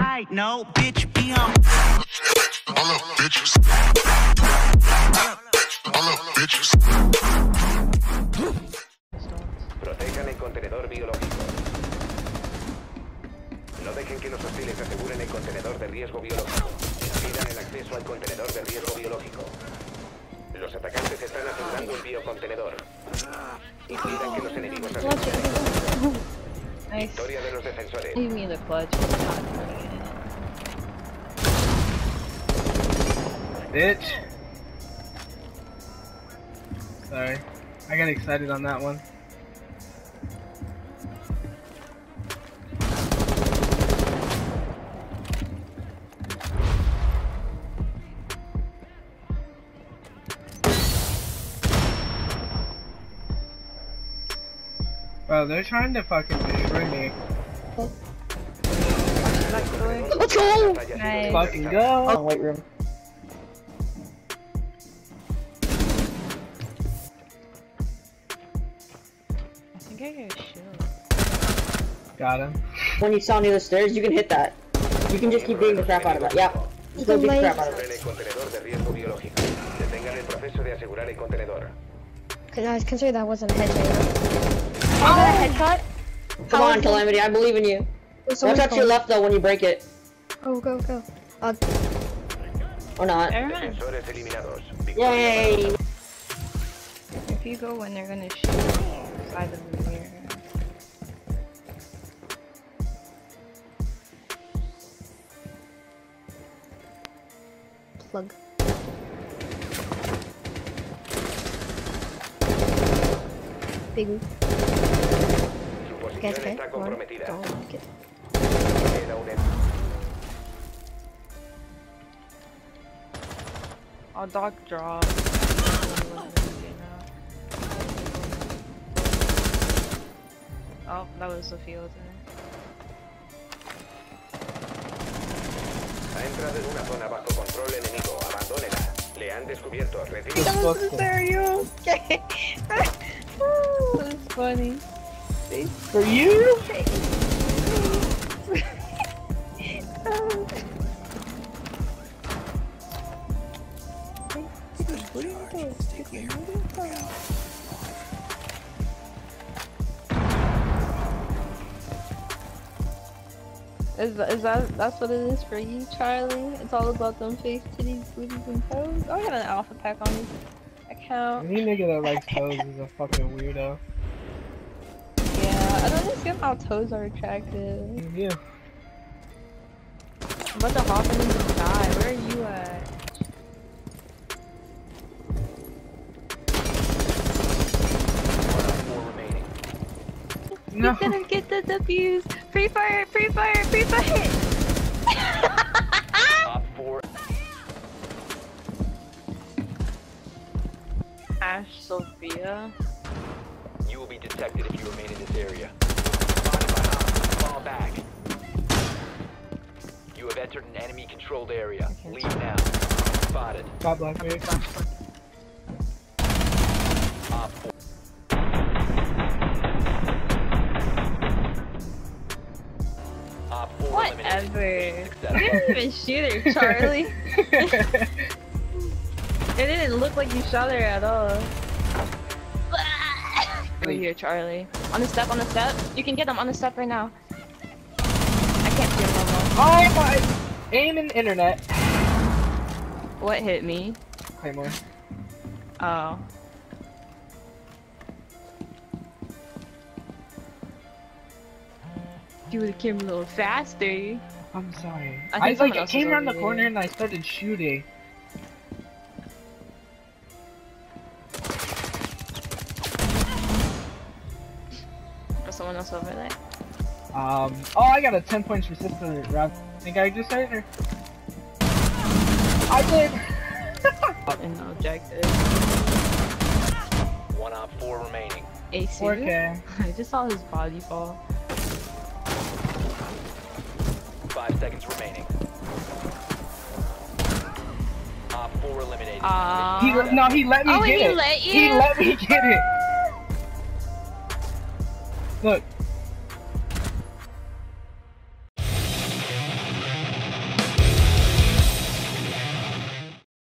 right, no, bitch, be on. All up, bitches. All up, bitches. Protejan el contenedor biológico. No dejen que los hostiles aseguren el contenedor de riesgo biológico. Impidan el acceso al contenedor de riesgo biológico. Los atacantes están asegurando el biocontenedor. Impidan que los enemigos aseguren. Nice. Victoria de los defensores. Leave me the clutch. Bitch. Sorry. I got excited on that one. Bro, they're trying to fucking destroy me. Let's go! Nice. Fucking go! Oh, white room. I think I got a shield. Got him. When you saw near the stairs, you can hit that. You can just keep beating the crap out of that. Yeah. Just go beat the crap out of it. El contenedor de riesgo biológico. Detengan el proceso de asegurar el contenedor. Guys, consider that wasn't a headshot. Oh, that headshot? Come on, Calamity, I believe in you. Watch out to your left though when you break it. Oh, go, go. Or not. Defensores eliminados. Yay! If you go when they're gonna shoot inside of the mirror. Plug. Big. Su posición Okay. está comprometida. Don't like it. Queda un Oh, dog drop. Oh, that was the field. Ha entrado en una zona bajo control enemigo. Abandónela. Le han descubierto. Retire. That was Rosario. Okay. That's funny. For you? That's what it is for you, Charlie? It's all about them face, titties, booties, and toes? Oh, I got an alpha pack on this account. Any nigga that likes toes is a fucking weirdo. Yeah, I don't understand how toes are attractive. Yeah. I'm about to hop into the sky. Where are you at? No. He's gonna get the W's. Free fire, free fire, free fire! Top 4. Ash Sophia. You will be detected if you remain in this area. Spotted by hostiles. Fall back. You have entered an enemy-controlled area. Leave now. Spotted. Got Blackbeard. Op 4. Op 4 Whatever. eliminated. You didn't even shoot her, Charlie. It didn't look like you shot her at all. Over here, Charlie. On the step, on the step. You can get him on the step right now. I can't see him no more. Oh my! Aim and internet. What hit me? Claymore. Oh. You would've came a little faster. I'm sorry. I think I someone else came is around the over corner here. and I started shooting. There's someone else over there. Oh, I got a 10 points resistant round. Think I just hit her. I did. In the objective. 1 Op 4 remaining. AC. 4K. I just saw his body fall. 5 seconds remaining. Op 4 eliminated. He let me Oh, get he it. let you? He let me get it. Look.